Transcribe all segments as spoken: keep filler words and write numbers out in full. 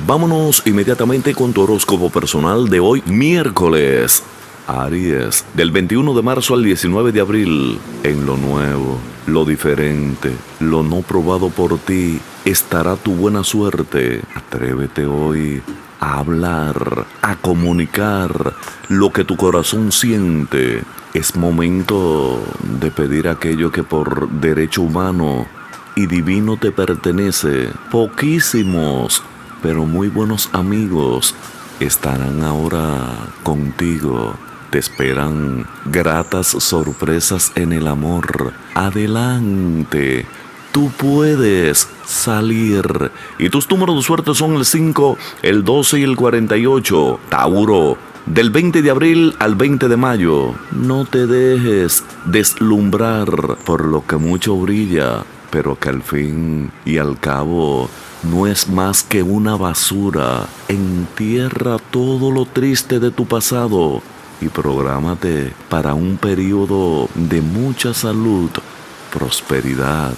Vámonos inmediatamente con tu horóscopo personal de hoy, miércoles. Aries, del veintiuno de marzo al diecinueve de abril, en lo nuevo, lo diferente, lo no probado por ti, estará tu buena suerte. Atrévete hoy a hablar, a comunicar lo que tu corazón siente. Es momento de pedir aquello que por derecho humano y divino te pertenece. Poquísimos, pero muy buenos amigos estarán ahora contigo. Te esperan gratas sorpresas en el amor. Adelante, tú puedes salir. Y tus números de suerte son el cinco, el doce y el cuarenta y ocho. Tauro, del veinte de abril al veinte de mayo. No te dejes deslumbrar por lo que mucho brilla, pero que al fin y al cabo no es más que una basura. Entierra todo lo triste de tu pasado y prográmate para un periodo de mucha salud, prosperidad,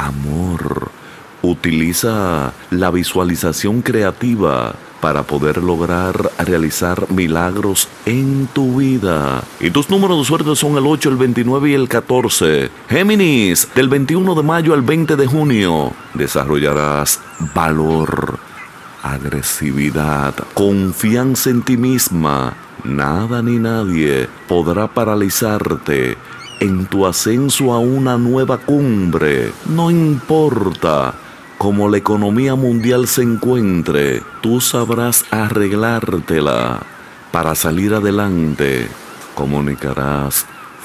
amor. Utiliza la visualización creativa para poder lograr realizar milagros en tu vida. Y tus números de suerte son el ocho, el veintinueve y el catorce. Géminis, del veintiuno de mayo al veinte de junio, desarrollarás valor, agresividad, confianza en ti misma. Nada ni nadie podrá paralizarte en tu ascenso a una nueva cumbre. No importa cómo la economía mundial se encuentre, tú sabrás arreglártela para salir adelante. Comunicarás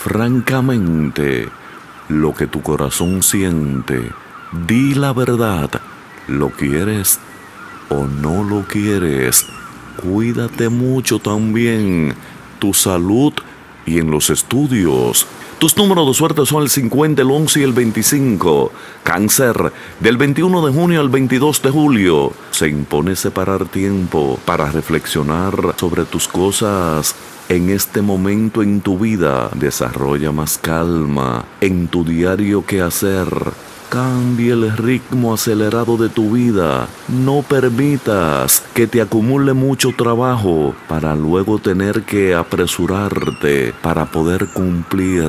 francamente lo que tu corazón siente. Di la verdad, ¿lo quieres o no lo quieres? Cuídate mucho también, tu salud y en los estudios. Tus números de suerte son el cincuenta, el once y el veinticinco. Cáncer, del veintiuno de junio al veintidós de julio. Se impone separar tiempo para reflexionar sobre tus cosas en este momento en tu vida. Desarrolla más calma en tu diario quehacer. Cambia el ritmo acelerado de tu vida. No permitas que te acumule mucho trabajo para luego tener que apresurarte para poder cumplir.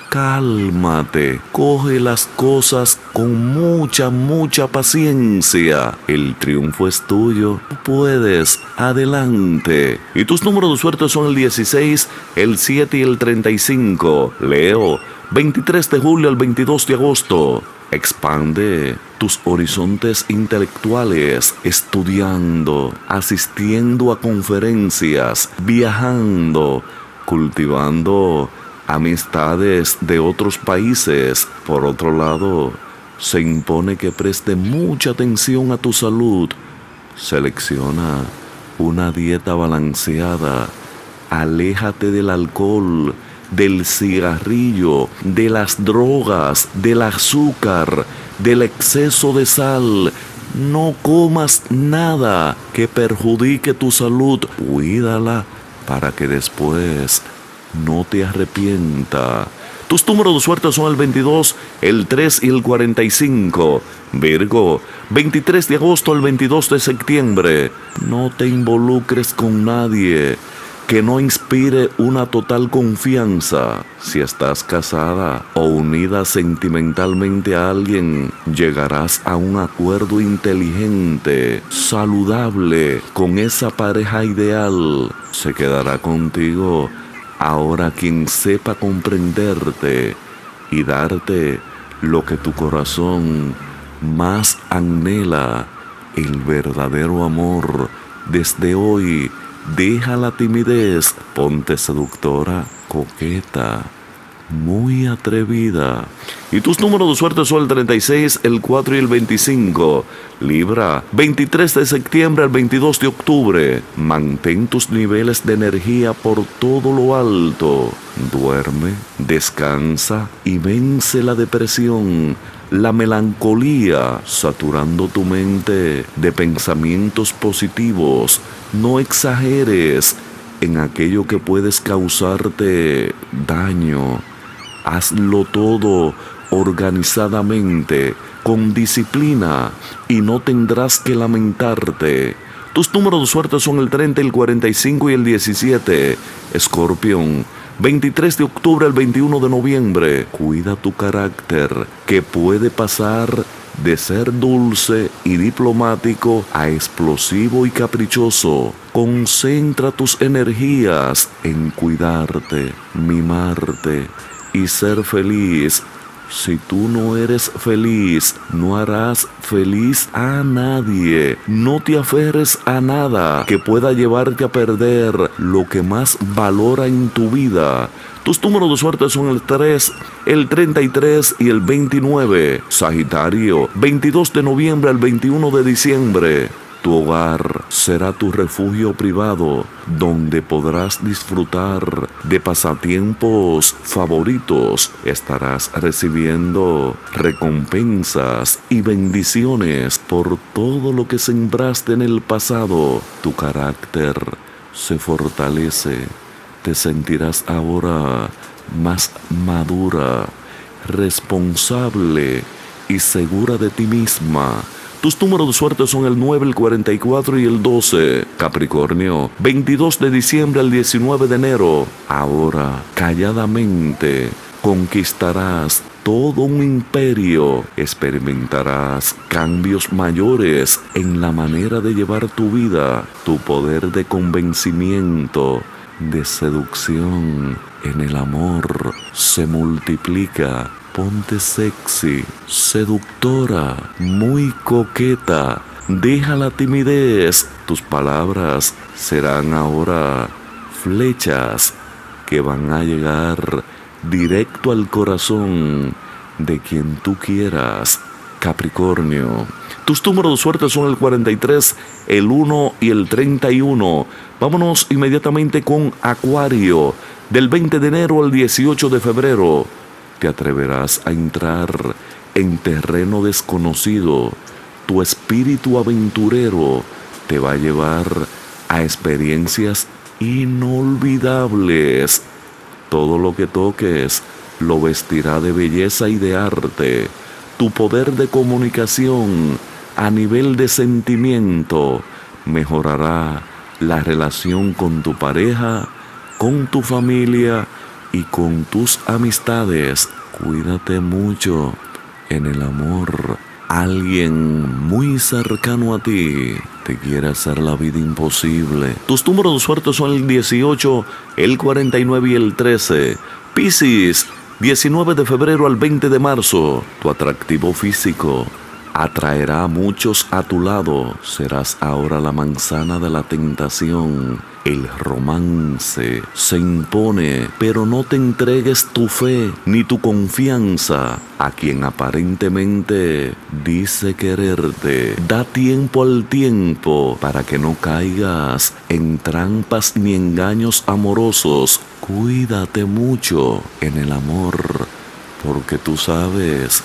Cálmate. Coge las cosas con mucha, mucha paciencia. El triunfo es tuyo. Puedes. Adelante. Y tus números de suerte son el dieciséis, el siete y el treinta y cinco. Leo, veintitrés de julio al veintidós de agosto. Expande tus horizontes intelectuales, estudiando, asistiendo a conferencias, viajando, cultivando amistades de otros países. Por otro lado, se impone que preste mucha atención a tu salud. Selecciona una dieta balanceada. Aléjate del alcohol, del cigarrillo, de las drogas, del azúcar, del exceso de sal. No comas nada que perjudique tu salud. Cuídala para que después no te arrepienta. Tus números de suerte son el veintidós, el tres y el cuarenta y cinco. Virgo, veintitrés de agosto al veintidós de septiembre. No te involucres con nadie que no inspire una total confianza. Si estás casada o unida sentimentalmente a alguien, llegarás a un acuerdo inteligente, saludable, con esa pareja ideal. Se quedará contigo ahora quien sepa comprenderte y darte lo que tu corazón más anhela, el verdadero amor. Desde hoy, deja la timidez, ponte seductora, coqueta, muy atrevida. Y tus números de suerte son el treinta y seis, el cuatro y el veinticinco. Libra, veintitrés de septiembre al veintidós de octubre. Mantén tus niveles de energía por todo lo alto. Duerme, descansa y vence la depresión, la melancolía, saturando tu mente de pensamientos positivos. No exageres en aquello que puedes causarte daño. Hazlo todo organizadamente, con disciplina, y no tendrás que lamentarte. Tus números de suerte son el treinta, el cuarenta y cinco y el diecisiete. Escorpión, veintitrés de octubre al veintiuno de noviembre. Cuida tu carácter, que puede pasar de ser dulce y diplomático a explosivo y caprichoso. Concentra tus energías en cuidarte, mimarte y ser feliz. Si tú no eres feliz, no harás feliz a nadie. No te aferres a nada que pueda llevarte a perder lo que más valora en tu vida. Tus números de suerte son el tres, el treinta y tres y el veintinueve. Sagitario, veintidós de noviembre al veintiuno de diciembre. Tu hogar será tu refugio privado, donde podrás disfrutar de pasatiempos favoritos. Estarás recibiendo recompensas y bendiciones por todo lo que sembraste en el pasado. Tu carácter se fortalece. Te sentirás ahora más madura, responsable y segura de ti misma. Tus números de suerte son el nueve, el cuarenta y cuatro y el doce. Capricornio, veintidós de diciembre al diecinueve de enero. Ahora, calladamente, conquistarás todo un imperio. Experimentarás cambios mayores en la manera de llevar tu vida. Tu poder de convencimiento, de seducción en el amor se multiplica. Ponte sexy, seductora, muy coqueta. Deja la timidez. Tus palabras serán ahora flechas que van a llegar directo al corazón de quien tú quieras. Capricornio, tus números de suerte son el cuarenta y tres, el uno y el treinta y uno. Vámonos inmediatamente con Acuario, del veinte de enero al dieciocho de febrero. Te atreverás a entrar en terreno desconocido. Tu espíritu aventurero te va a llevar a experiencias inolvidables. Todo lo que toques lo vestirá de belleza y de arte. Tu poder de comunicación a nivel de sentimiento mejorará la relación con tu pareja, con tu familia y con tus amistades. Cuídate mucho en el amor. Alguien muy cercano a ti te quiere hacer la vida imposible. Tus números de suerte son el dieciocho, el cuarenta y nueve y el trece. Piscis, diecinueve de febrero al veinte de marzo. Tu atractivo físico atraerá a muchos a tu lado. Serás ahora la manzana de la tentación. El romance se impone, pero no te entregues tu fe ni tu confianza a quien aparentemente dice quererte. Da tiempo al tiempo para que no caigas en trampas ni engaños amorosos. Cuídate mucho en el amor, porque tú sabes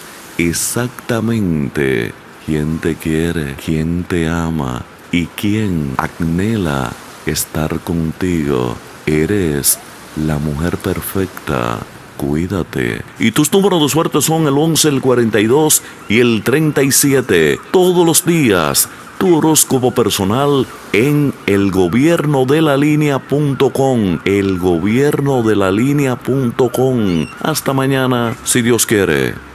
exactamente quién te quiere, quién te ama y quién anhela estar contigo. Eres la mujer perfecta. Cuídate. Y tus números de suerte son el once, el cuarenta y dos y el treinta y siete. Todos los días, tu horóscopo personal en el gobierno de la línea punto com. el gobierno de la línea punto com. Hasta mañana, si Dios quiere.